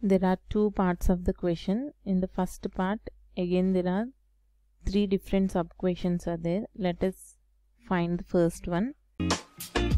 There are two parts of the question. In the first part, again there are three different sub questions are there. Let us find the first one.